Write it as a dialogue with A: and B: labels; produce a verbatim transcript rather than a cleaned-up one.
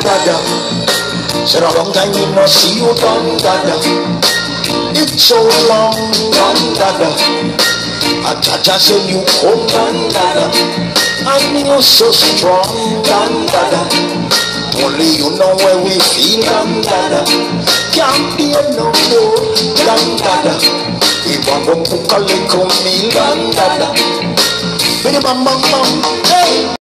A: dada. Said a long time we no see you done dada. It's so long done dada. I Jaja say you come done dada. And you're so strong done dada. Only you know where we feel done dada. Can't be no more done dada. We want to cook a little meal done dada. Bidi bam bam bam. Hey.